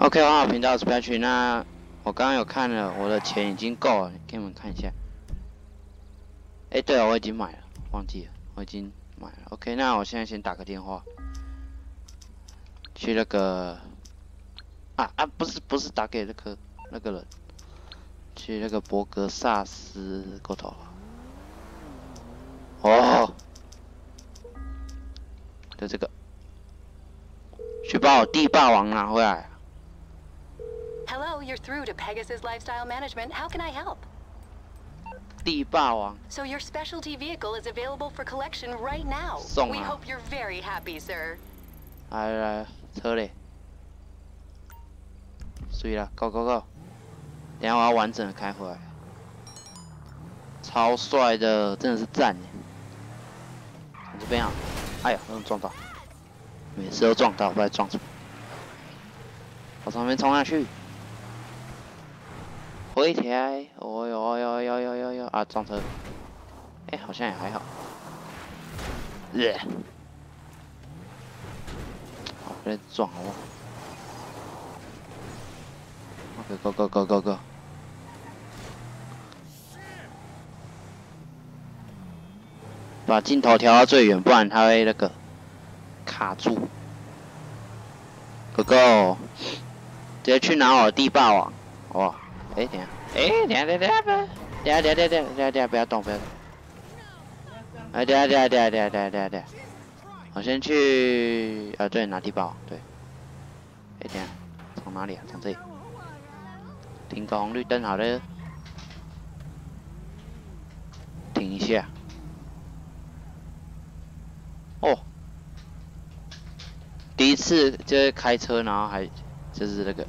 OK， 我好频道是 Patrick。那我刚刚有看了，我的钱已经够了，给你们看一下。对了，我已经买了，忘记了，我已经买了。OK， 那我现在先打个电话，去那个不是打给那个人，去那个博格萨斯沟头。哦，就这个，去把我地霸王拿回来。 Hello, you're through to Pegasus Lifestyle Management. How can I help? 地霸王。 So your specialty vehicle is available for collection right now. 送啊 We hope you're very happy, sir. 来，车嘞，睡了 ，Go Go Go！ 等下我要完整的开回来，超帅的，真的是赞耶！从这边啊，哎呀，撞到，每次都撞到，不知道撞什么。往上面冲下去，回起来，哦哟啊，撞车！好像也还好。好，别撞好不好 ？OK，Go Go！ 把镜头调到最远，不然它会那个卡住。Go Go！ 直接去拿我的地霸王。哇！等下，不要动，不要动。等下。我先去对，拿地霸王，对。等下，从哪里啊？从这里。停个红绿灯，好了。停一下。哦。第一次就是开车，然后还就是那个，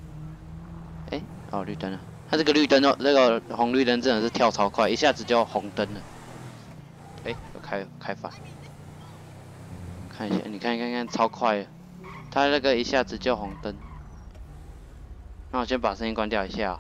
绿灯了。它这个绿灯哦，那个红绿灯真的是跳超快，一下子就红灯了。开反。看一下，你看，超快的。它那个一下子就红灯。那我先把声音关掉一下。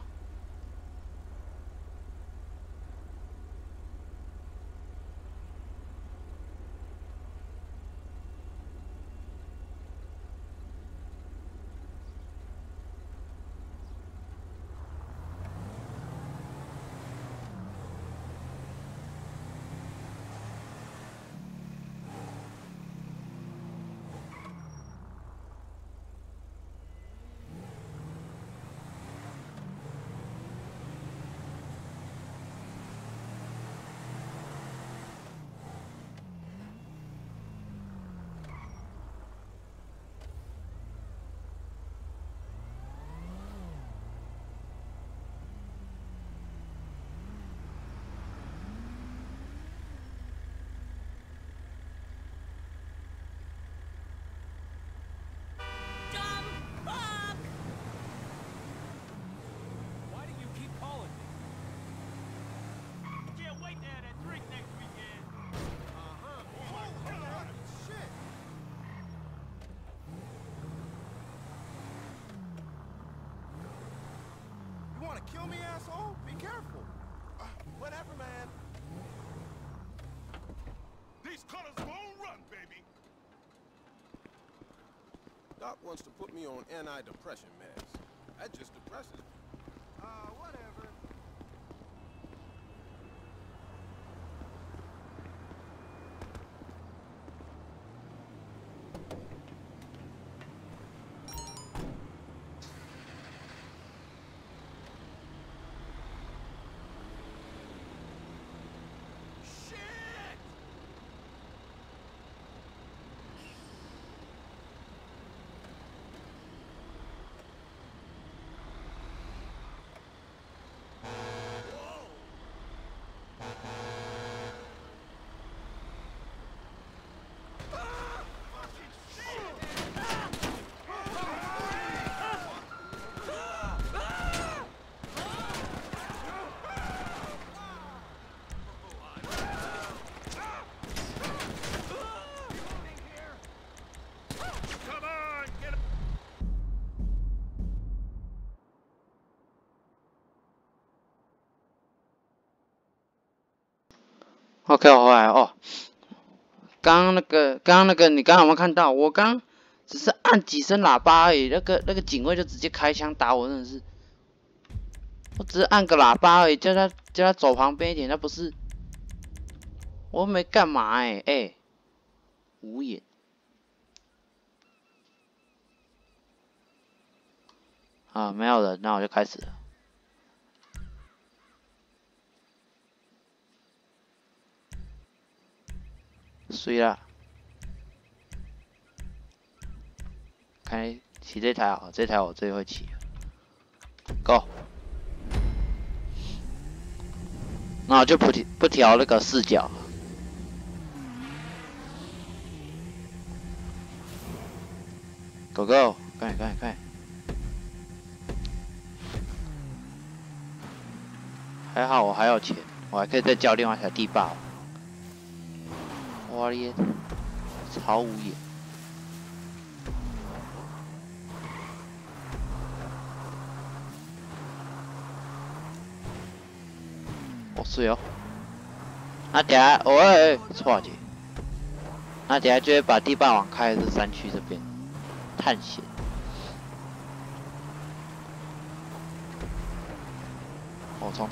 Kill me, asshole? Be careful. Whatever, man. These colors won't run, baby. Doc wants to put me on antidepressant meds. That just depresses me. Whatever. OK， 我回来哦。刚刚那个，你刚刚有没有看到？我刚只是按几声喇叭而已，那个警卫就直接开枪打我，真的是。我只是按个喇叭而已，叫他走旁边一点，他不是。我又没干嘛无眼。啊，没有人，那我就开始了。睡啦。看骑这台好，这台我最会骑。Go。那我就不调那个视角。Go go， 快！还好我还有钱，我还可以再叫另外一台地霸。哇咧，超无眼。是哦。那等下，错姐。那等下就会把地霸王开在山区这边探险。冲！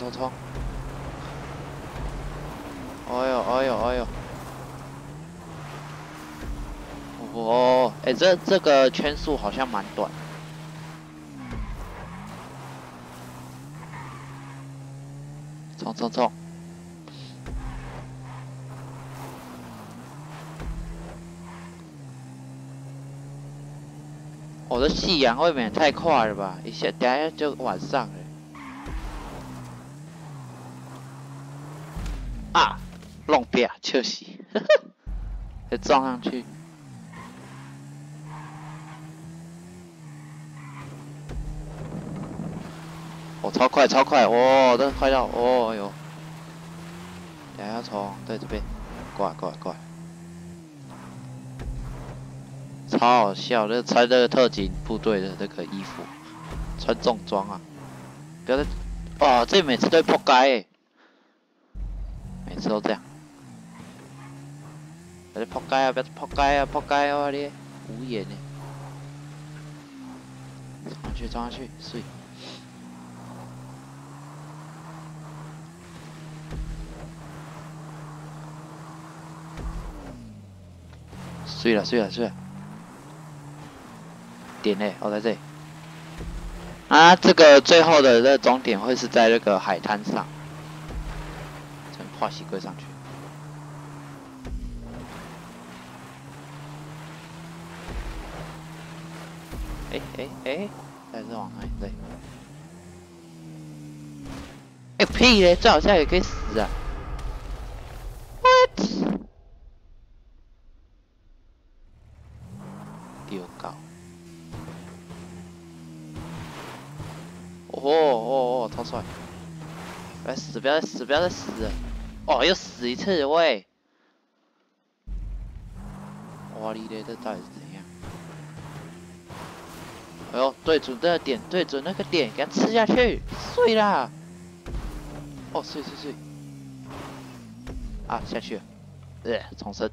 哎呦！这个圈数好像蛮短。冲！我的夕阳未免太快了吧！等下就晚上了。啊！弄别确实，再撞上去。超快！这快到哟！等下从对这边过来。超好笑，穿这个特警部队的这个衣服，穿重装啊！不要再，这每次都会破街每次都这样。不要破街啊！你无眼呢！冲上去，睡。睡了。点嘞，我在这里。啊，这个最后的这个终点会是在那个海滩上，从化西龟上去。还是往哪里？对。屁嘞，这好像也可以死啊 ！What？ 丢高。超帅！不要再死了！又死一次喂！哇哩嘞，这到底是怎样？哎呦，对准那个点，给它吃下去，碎啦！碎！啊，下去了，重生。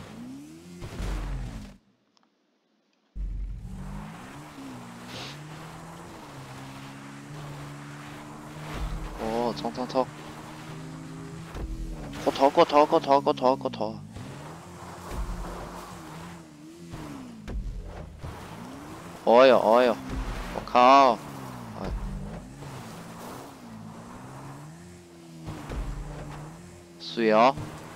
冲！过头！我靠！水哦！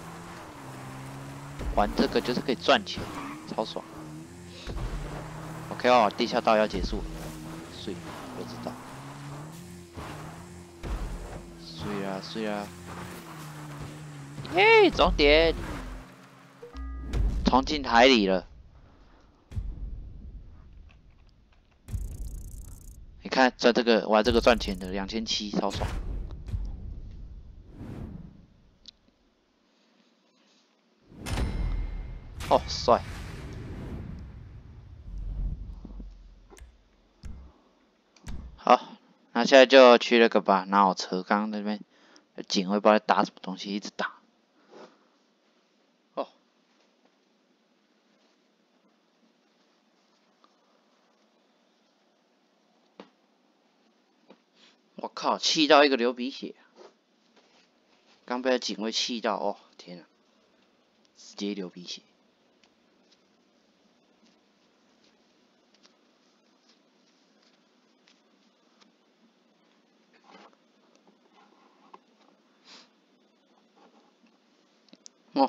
玩这个就是可以赚钱，超爽。OK 地下道要结束了，水我知道。睡啊！耶，终点，冲进海里了。你看，在这个玩这个赚钱的2700，超爽。帅。好，那现在就去那个吧，拿我车。刚刚那边警卫不知道在打什么东西，一直打。 我靠，气到一个流鼻血，刚被警卫气到，哦天啊，直接流鼻血。哦，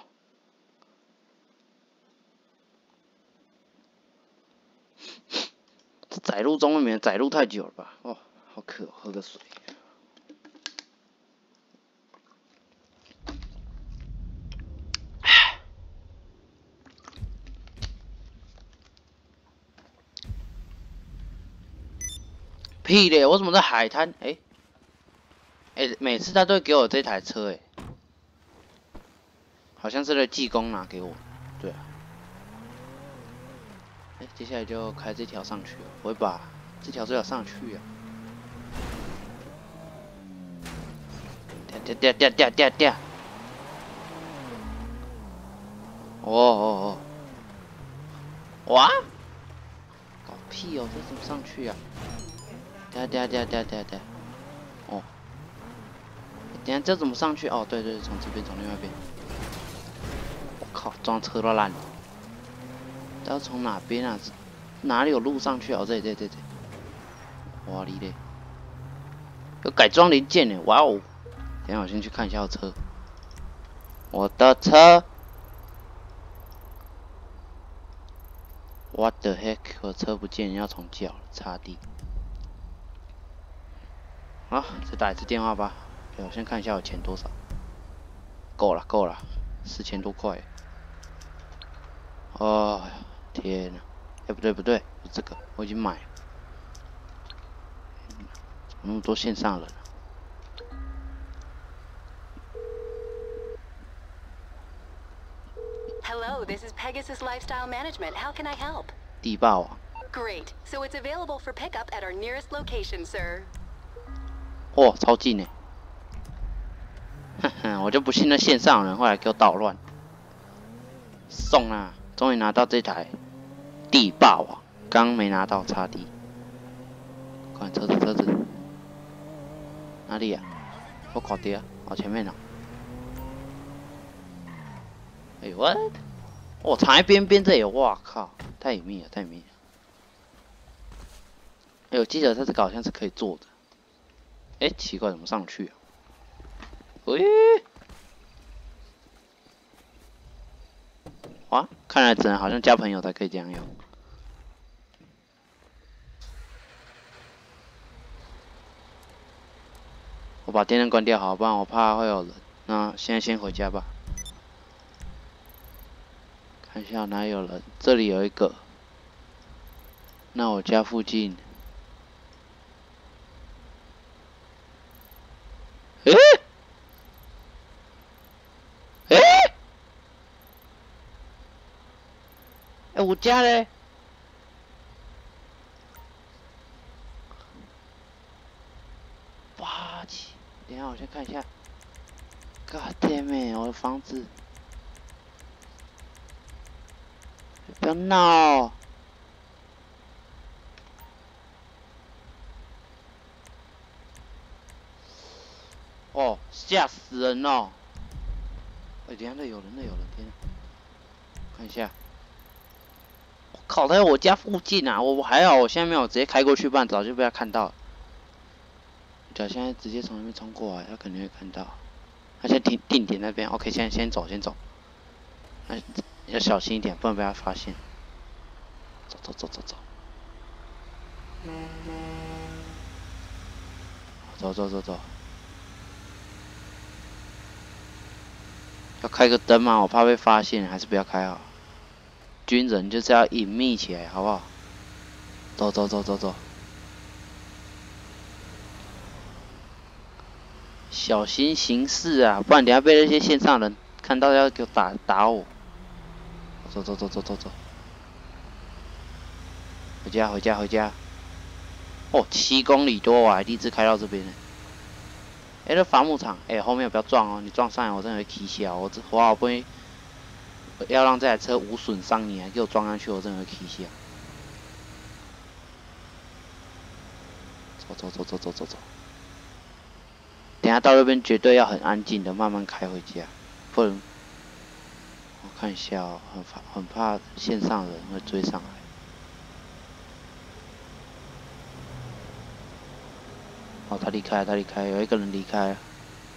这载入中未免载入太久了吧？哦，好渴，喝个水。屁嘞！我怎么在海滩？每次他都会给我这台车好像是那技工拿给我。对啊。接下来就开这条上去了，我会把这条最好上去啊。掉！哦！哇！搞屁哦，这怎么上去啊？掉！哦，等下这怎么上去？哦，对，从这边，从另外一边。我靠，装车都烂了。要从哪边啊？哪里有路上去啊？哦，这。哇哩嘞！有改装零件呢，哇哦！等下我先去看一下我车。我的车 ，What the heck？ 我车不见，要重叫了，擦地。好，再打一次电话吧。我先看一下我钱多少。够了，4000多块。哦，天哪！不对，不是这个，我已经买了。怎么那么多线上人啊？ Hello, this is Pegasus Lifestyle Management. How can I help? 地霸王。 Great. So it's available for pickup at our nearest location, sir. 哦，超近呢！哼哼，我就不信那线上人会来给我捣乱。送啊！终于拿到这台地霸王，刚没拿到，差低。看车子，哪里呀、啊？我靠爹，往前面呢。哎呦我，我藏在边这里，哇靠，太隐秘了。哎，我记得这个好像是可以坐的。哎，奇怪，怎么上去啊？喂，哇，看来只能好像加朋友才可以这样用。我把电灯关掉好，不然我怕会有人。那现在先回家吧。看一下哪里有人，这里有一个。那我家附近。我家嘞？哇气！等一下我先看一下。God damn it！ 我的房子，不要闹！哦，吓死人哦！等一下，那有人，天！看一下。我靠，他在我家附近啊！我还好，我现在没有直接开过去，不然早就被他看到了。假现在直接从那边冲过来，他肯定会看到。他先定点那边 ，OK， 先走。要小心一点，不能被他发现。走。走。要开个灯吗？我怕被发现，还是不要开好。军人就是要隐秘起来，好不好？走。小心行事啊，不然等下被那些线上人看到要给我打我。走。回家。哦，7公里多，我还第一次开到这边呢。那伐木场，后面不要撞哦，你撞上来我真的会气笑。我好不容易要让这台车无损伤，你还给我撞上去，我真的会气笑。走。 等下到那边绝对要很安静的慢慢开回家，不然我看一下哦，很怕线上人会追上来。哦，他离开了，他离开了，有一个人离开了。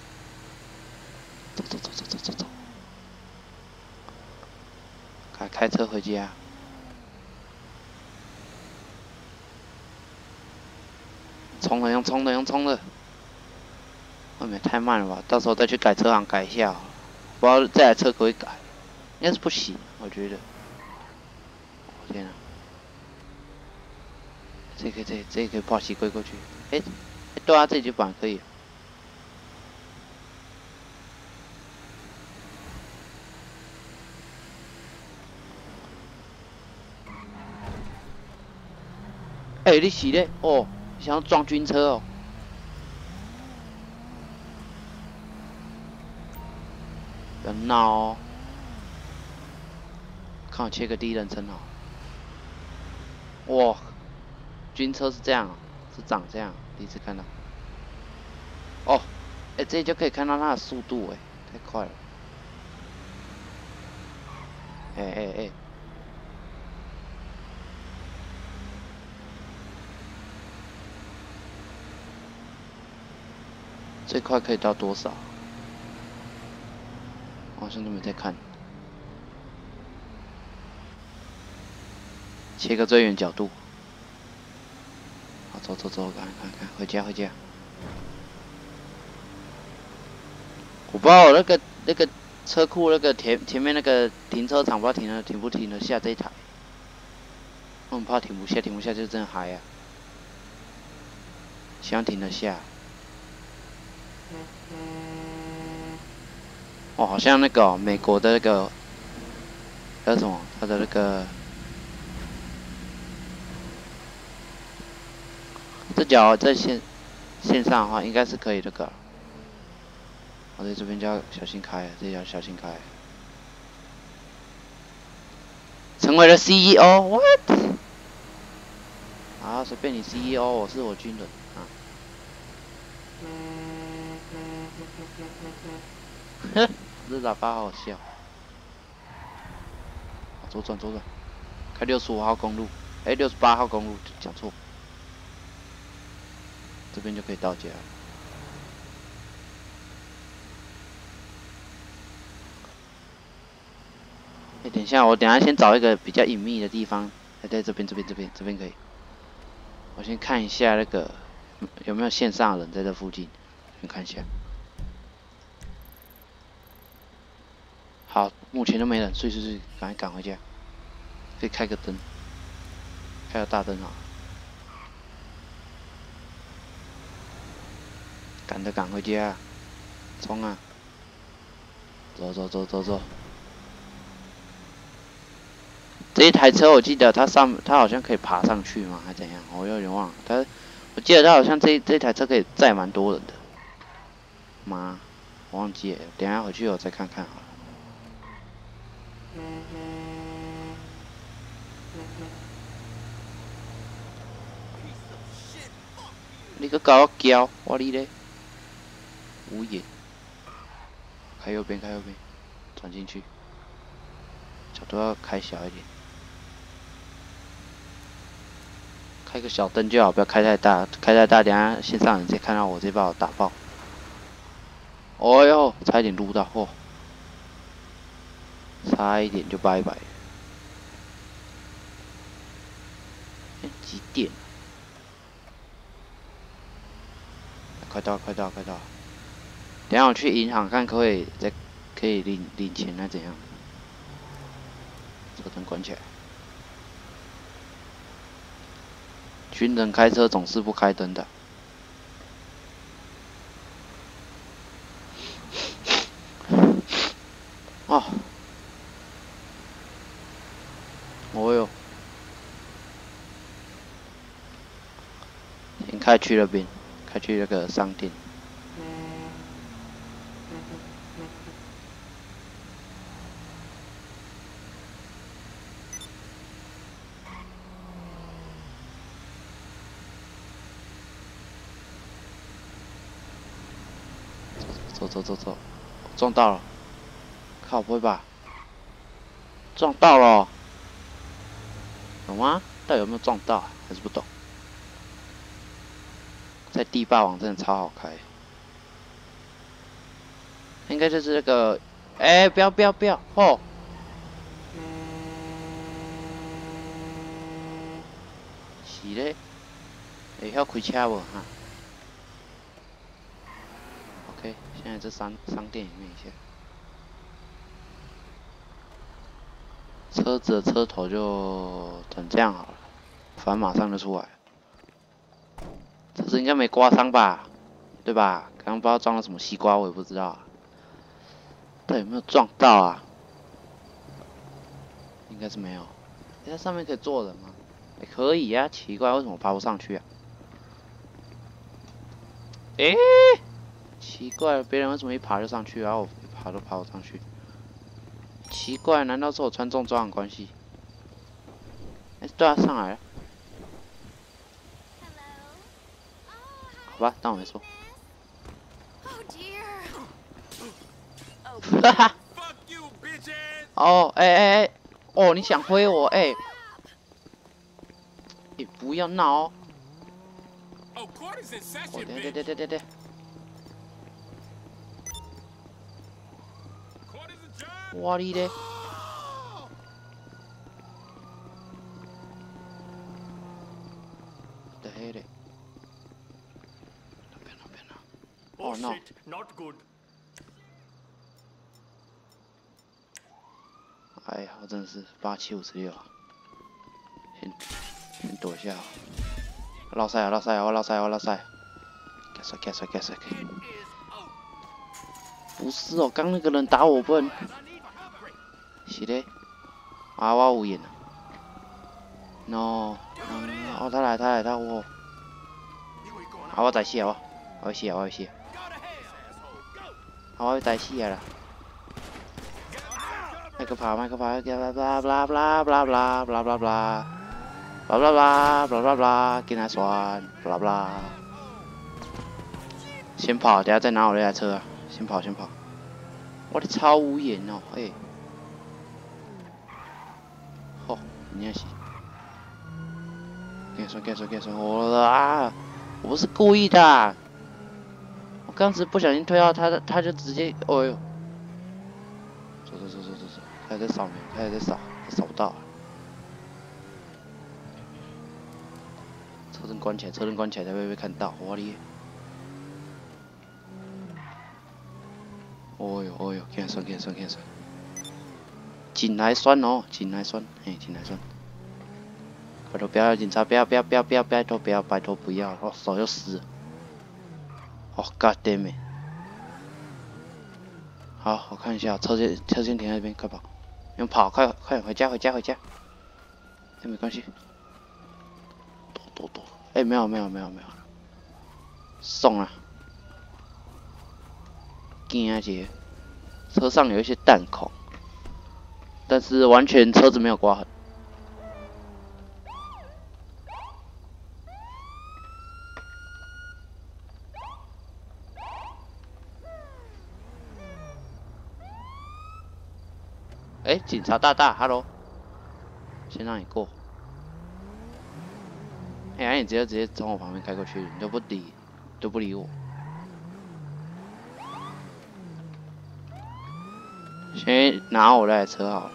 走走走走走走走，开车回家。冲了，用冲的，用冲的。外面太慢了吧？到时候再去改车行改一下好了。不知道这台车可不可以改，应该是不行，我觉得。我天啊！这可以跑西龟过去。哎，对啊，这就本来可以。哎，你是咧？哦，你想要撞军车哦？不要闹哦！看我切个第一人称哦。哇，军车是这样啊，是长这样，第一次看到。哦，哎，这就可以看到它的速度哎，太快了。哎，最快可以到多少？我好像都没在看。切个最远角度。好，走，看，回家。我不知道我那个车库那个前面那个停车场，不知道停不停得下这一台。我很怕停不下就真的嗨啊！希望停得下。哦，好像那个、哦、美国的那个叫什么？它的那个这脚在线上的话，应该是可以那个。我在这边就要小心开，这要小心开。成为了 CEO，what？ 啊，随便你 CEO， 我是我军人啊。哼，这喇叭好笑。左转，开65号公路，哎，68号公路讲错。这边就可以到家了。哎，等一下，我等一下先找一个比较隐秘的地方。哎，在这边可以。我先看一下那个有没有线上的人在这附近，先看一下。好，目前都没人，所以赶回家。可以开个灯，开个大灯啊。赶回家，冲啊！走。这一台车我记得它好像可以爬上去吗？还怎样？我有点忘了。我记得它好像这台车可以载蛮多人的。妈，我忘记了，等一下回去我再看看好了。你个搞我叫，我哩咧，无言。开右边，转进去，角度要开小一点。开个小灯就好，不要开太大，等下线上人直接看到我，直接把我打爆。哦哟，差一点撸到，嚯、差一点就拜拜。几点？快到！等下我去银行看，可不可以领钱还怎样？车灯关起来。军人开车总是不开灯的。哦，哦哟，先开去那边，开去那个商店。 走走走走，撞到了！靠，不会吧？撞到了！有吗？到底有没有撞到？还是不懂？在地霸王真的超好开。应该就是那个，哎、不要不要不要！哦。是嘞，会晓开车无哈 ？OK， 现在这商店里面一下，车子的车头就整这样好了，反正马上就出来了。车子应该没刮伤吧？对吧？刚刚不知道撞了什么西瓜，我也不知道、啊。到底有没有撞到啊？应该是没有。在上面可以坐人吗？欸、可以呀、啊，奇怪，为什么爬不上去啊？诶、奇怪，别人为什么一爬就上去，然后我一爬都爬不上去？奇怪，难道是我穿重装的关系？哎、对啊，上来了。好吧，当我没说。哈哈。哦，哎，哦，你想挥我，哎，你不要闹哦。哦，对。我哩嘞。的黑嘞。那边。哦 no。哎呀，我真的是8756啊！先躲一下。绕赛！我绕赛！开甩！不是哦，刚那个人打我不能。是的。啊，我有眼了。no。哦，他来我。啊，我在死啊！我要死！啊，我要在死啊啦！麦克跑，blah blah， 跟他算 blah blah。先跑，等下再拿我那台车啊！先跑。我的超无眼哦，哎。哦，你也是。跟你说，我不是故意的、啊。我刚只不小心推到他就直接，哦呦。走，他还在扫描，扫不到。车灯关起来才会被看到，我哩。哦呦，给他算。紧来酸哦，紧来酸。拜托不要警察，不要，拜托不要，我手又湿了。哦 ，God damn it！ 好，我看一下，车先停在这边，快跑！用跑，快点回家！哎，没关系。躲！哎，没有，送了。惊啊姐！车上有一些弹孔，但是完全车子没有刮痕。哎，警察大大 ，Hello， 先让你过。哎，你直接从我旁边开过去，你都不理我。先拿我那台车好了。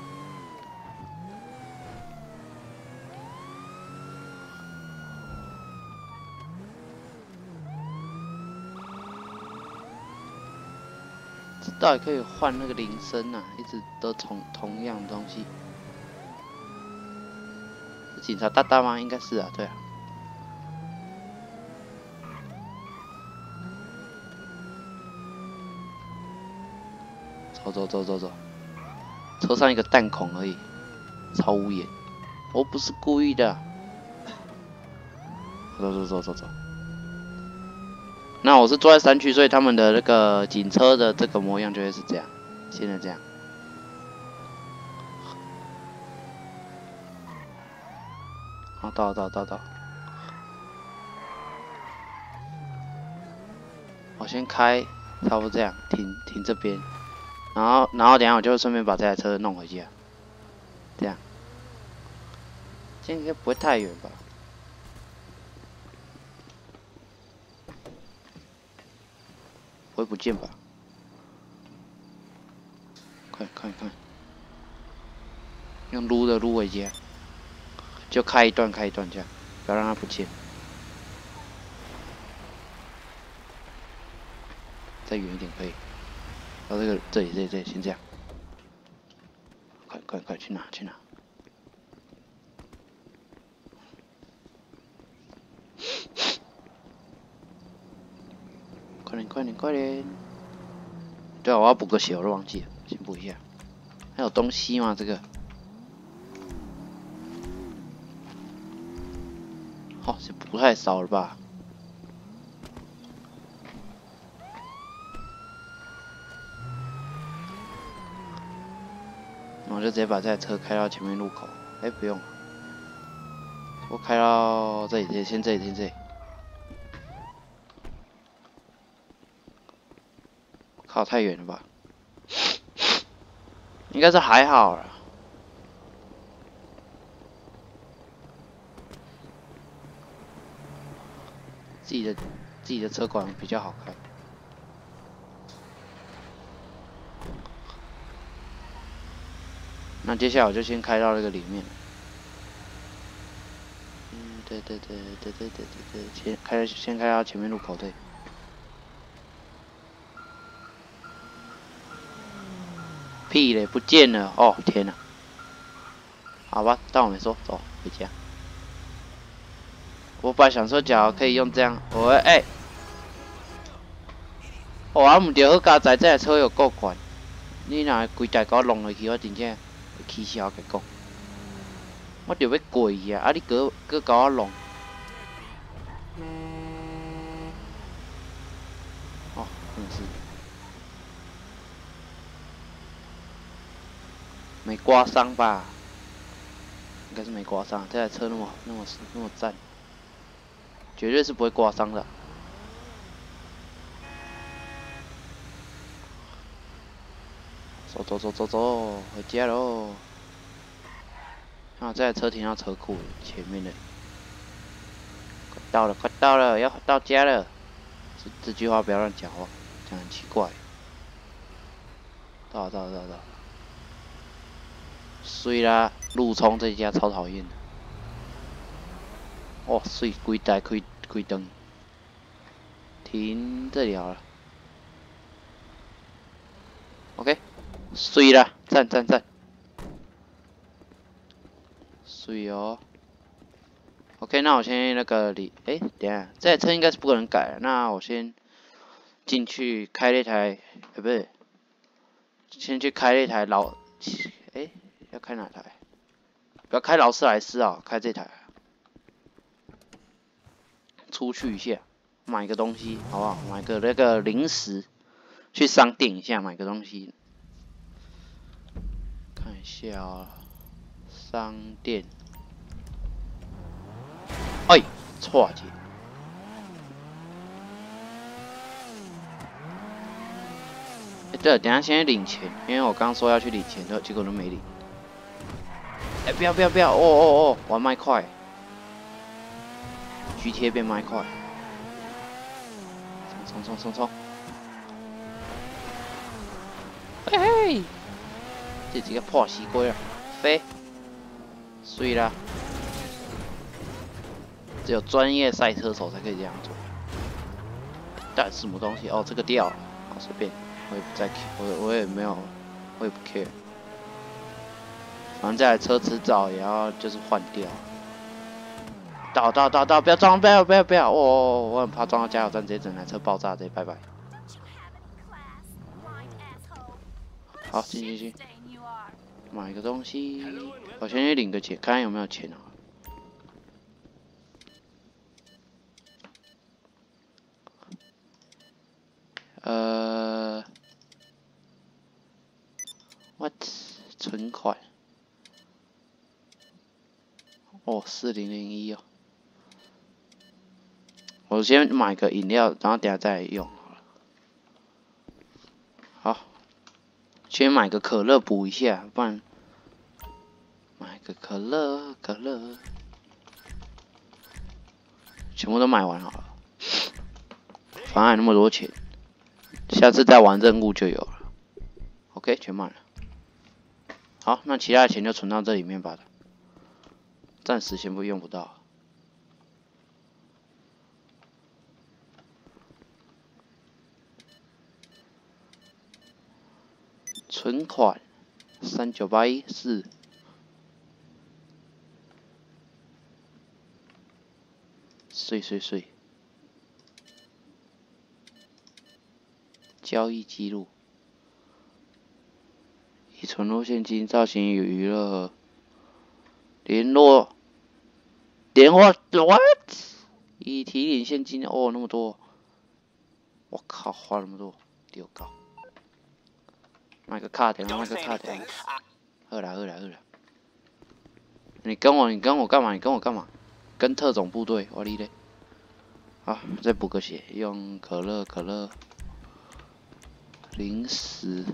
这到底可以换那个铃声啊？一直都同样的东西。是警察大大吗？应该是啊，对啊。走，车上一个弹孔而已，超无眼，我不是故意的。走。那我是坐在山区，所以他们的那个警车的这个模样就会是这样，现在这样。好，到。我先开差不多这样，停这边，然后等一下我就顺便把这台车弄回家，这样，这应该不会太远吧？不会不见吧？看，用撸的撸回家，就开一段这样，不要让它不见。再远一点可以。到这里，先这样。快，去哪？快点！对啊，我要补个血，我都忘记了，先补一下。还有东西吗？这个？哦，这补太少了吧？我就直接把这台车开到前面路口。哎，不用，我开到这里，先这里。靠，太远了吧？应该是还好啦。自己的车管比较好开。那接下来我就先开到那个里面。对，先开到前面路口对。屁嘞，不见了！哦，天哪！好吧，当我没说，走回家。我本来想说，假如可以用这样，我唔着好加载这台车有够悬，你若规台给我弄落去，我真正会气消甲讲。我着要过去啊！你搁甲我弄。哦，真是。没刮伤吧？应该是没刮伤，这台车那么赞，绝对是不会刮伤的。走，回家喽！啊，这台车停到车库前面了，快到了，要到家了。这句话不要乱讲话，这样很奇怪。到。水啦，路冲这家超讨厌的。哦，水规台开灯，停这里好了。OK， 水啦，赞。水哦。OK， 那我先那个等一下，这台车应该是不可能改了。那我先进去开那台，不是，先去开那台要开哪台？不要开劳斯莱斯啊，开这台。出去一下，买个东西好不好？买个那个零食，去商店一下买个东西。看一下哦，商店。哎，错姐。对了，等一下先领钱，因为我刚说要去领钱，结果都没领。不要！哦，玩麦块。GTA 变麦块。冲！嘿！这几个破西龟啊，飞！碎啦！只有专业赛车手才可以这样做。到底是什么东西？哦，这个掉了，好随便，我也不再 care， 我也没有，我也不 care。反正这台车迟早也要就是换掉。到！不要撞！不要！我很怕撞到加油站，直接整台车爆炸，直接拜拜。好，进。买个东西，我先去领个钱，看看有没有钱啊。what 存款？哦，4001哦。我先买个饮料，然后等下再用好了。 先买个可乐补一下，不然买个可乐，全部都买完好了。反正还那么多钱，下次再玩任务就有了。OK， 全买了。好，那其他的钱就存到这里面吧。暂时先用不到。存款39814。碎。交易记录。已存入现金，造型与娱乐。联络 what？ 已提领现金哦，那么多。我靠，花那么多，丢高。买个卡点，买个卡点。好啦。你跟我干嘛？跟特种部队，我哩嘞。好，再补个血，用可乐。零食。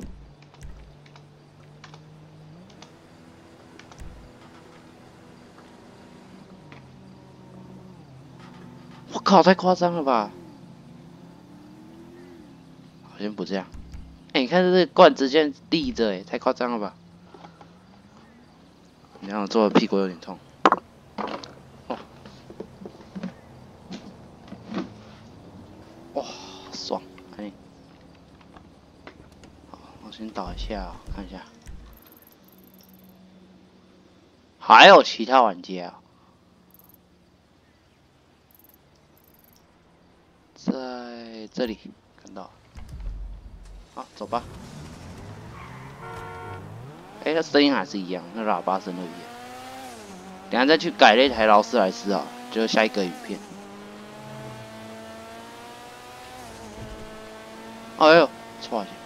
我靠，太夸张了吧！好像不这样。你看这个罐子现在立着，太夸张了吧！你看我坐的屁股有点痛。哇，爽！哎，好，我先倒一下，看一下。还有其他玩家啊？在这里看到。好，走吧。那声音还是一样，那喇叭声都一样。等下再去改那台劳斯莱斯啊，就是下一个影片。哎呦，错一下。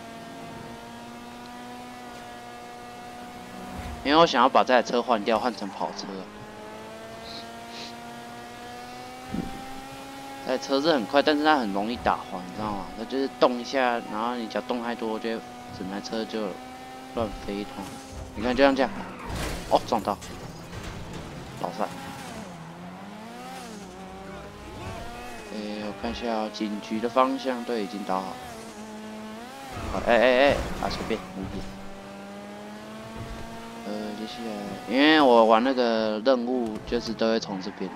因为我想要把这台车换掉，换成跑车。这台车是很快，但是它很容易打滑，你知道吗？它就是动一下，然后你只要动太多，就整台车就乱飞一通。你看，就像这样。哦，撞到。老帅。我看一下警局的方向，对，已经导好。好，随便无语。接下来，因为我玩那个任务，就是都会从这边。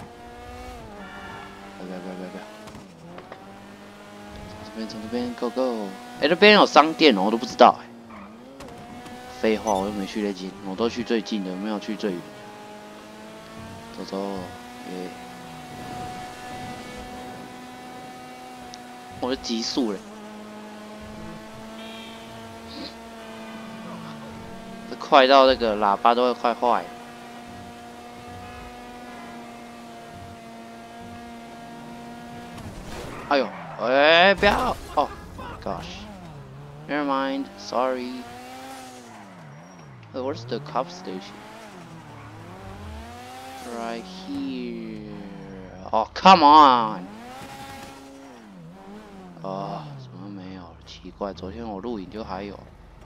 不要！从这边 go。这边有商店哦，我都不知道废话，我又没去那间，我都去最近的，没有去最远。走，我的极速嘞。这快到那个喇叭都会快坏。哎呦，不要！哦 ，my gosh，never mind，sorry。Where's the cop station? Right here. Oh, come on! 怎么没有？奇怪，昨天我录影就还有。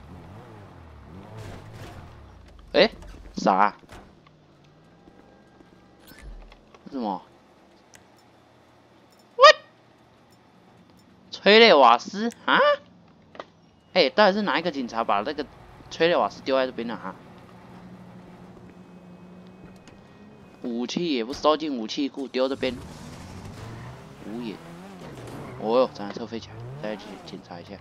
啥？什么 ？What？ 催泪瓦斯啊？到底是哪一个警察把那个催泪瓦斯丢在这边的啊？武器也不收进武器库，丢这边。无言。哦哟，整台车飞起来，再去检查一下。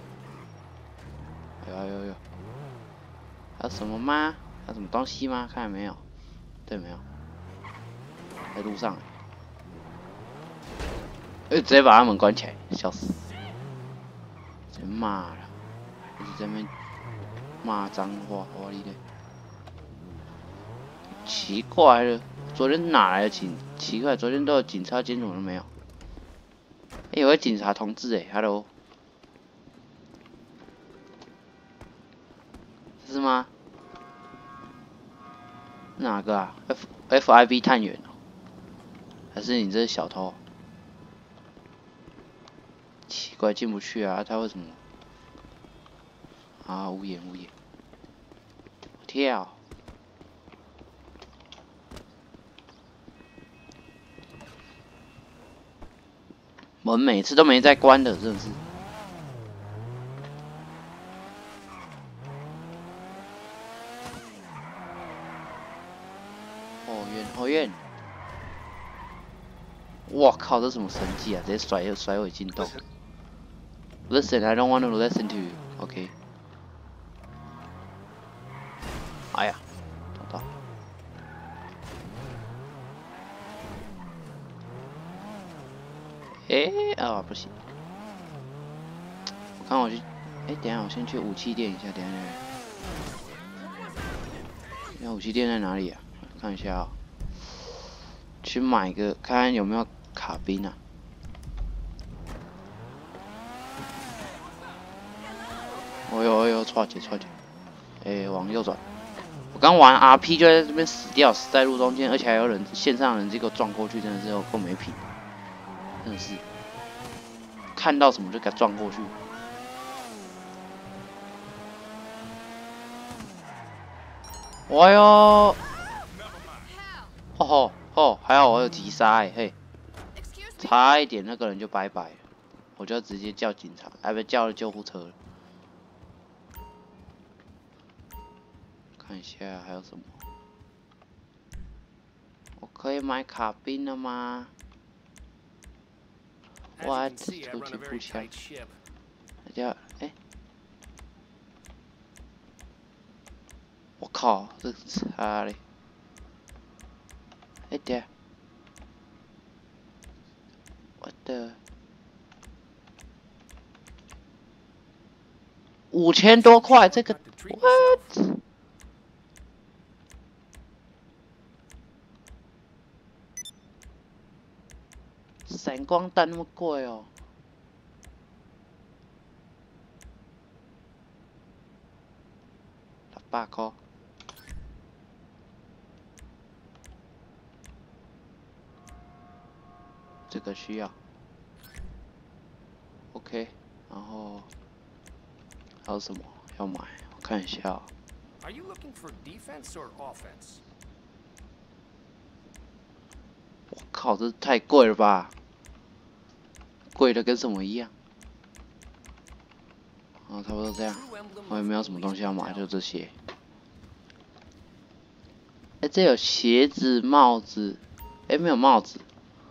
哎呦！还有什么吗？还有什么东西吗？看见没有？对，没有。在路上。直接把他们关起来，笑死！真骂了，一直在那边骂脏话，我哩嘞！奇怪了，昨天哪来的奇怪，昨天都有警察监总都没有。有位警察同志，hello， 是吗？哪个啊 ？FIB 探员哦，还是你这是小偷？奇怪，进不去啊，他为什么？ 好，无言无言。跳。门每次都没在关的，真的是。后院。我靠，这什么神技啊！直接甩尾进洞。Listen, I don't want to listen to you. OK。哎呀，找到。啊，不行。我看我去，等一下我先去武器店一下，等一下武器店在哪里啊？看一下啊、去买个，看看有没有卡宾啊。哦呦，错姐。往右转。我刚玩 RP 就在这边死掉，死在路中间，而且还有人线上人这个撞过去，真的是有够没品，真的是看到什么就给他撞过去。哎呦，还好我有急刹嘿，差一点那个人就拜拜了，我就直接叫警察，不叫了救护车了。看一下还有什么？我可以买卡宾了吗？哇，突击步枪，大家我靠，这差嘞！等下，我的5000多块，这个 what？ 闪光弹那么贵哦，8块。这个需要 ，OK， 然后还有什么要买？我看一下、哦。 Are you looking for defense or offense? 我靠，这太贵了吧！贵的跟什么一样？啊，差不多这样。我也没有什么东西要买，就这些。这有鞋子、帽子，没有帽子。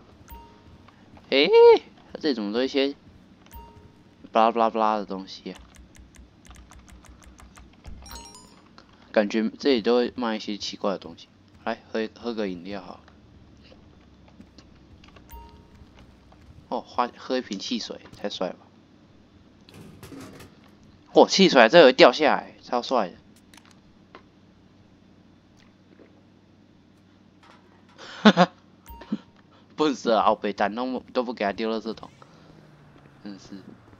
这里怎么都一些巴拉巴拉巴拉的东西啊？感觉这里都会卖一些奇怪的东西。来喝个饮料好了。哦，喝一瓶汽水，太帅了吧！哦，汽水这会掉下来，超帅的。哈哈，笨死了，后背蛋都不给他丢垃圾桶，真是。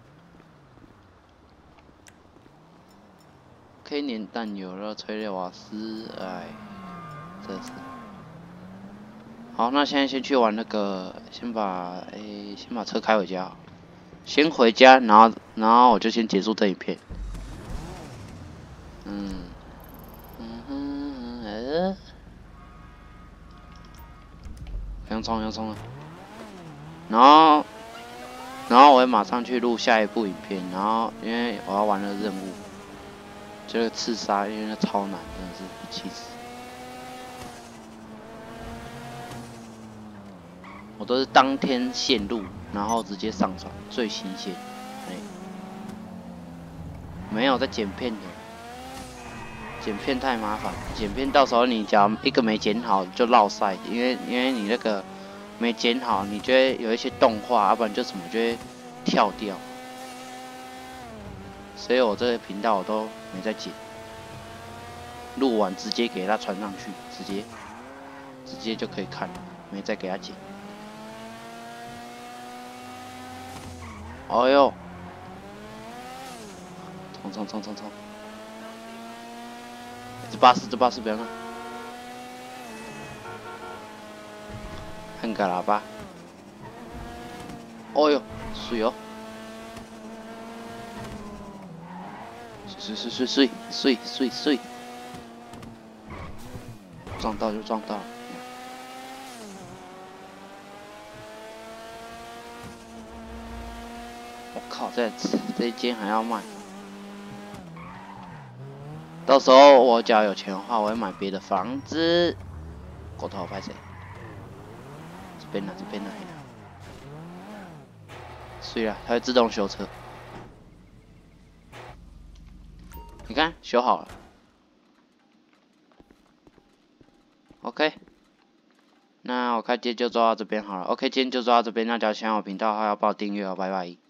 可以粘弹油，然后催泪瓦斯，真是。好，那现在先去玩那个，先把车开回家，先回家，然后我就先结束这影片。洋葱了。然后我会马上去录下一部影片，然后因为我要玩的任务，这个刺杀，因为那超难，真的是气死。我都是当天现录，然后直接上传最新鲜，没有在剪片的，剪片太麻烦，剪片到时候你只要一个没剪好就落赛，因为你那个没剪好，你就会有一些动画，要不然就什么就会跳掉，所以我这个频道我都没在剪，录完直接给它传上去，直接就可以看了，没再给它剪。哎呦！冲！这巴士不要看，按个喇叭。哦呦，水哦！ 碎，撞到就撞到了。我靠，这一间还要卖。到时候我只要有钱的话，我会买别的房子。狗头拍谁？这边呢？碎了，它会自动修车。你看，修好了。OK， 那我看今天就做到这边好了。OK， 今天就做到这边。那只要喜欢我频道的话，要帮我订阅哦，拜拜。